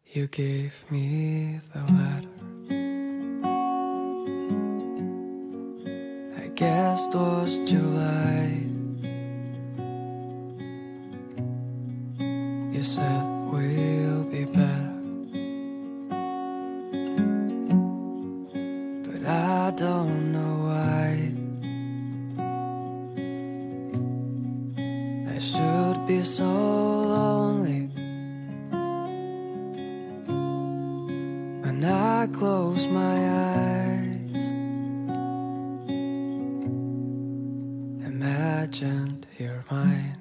You gave me the letter. I guess it was July. You said we'll be better, but I don't know why. I should be so lonely when I close my eyes. Imagined you're mine.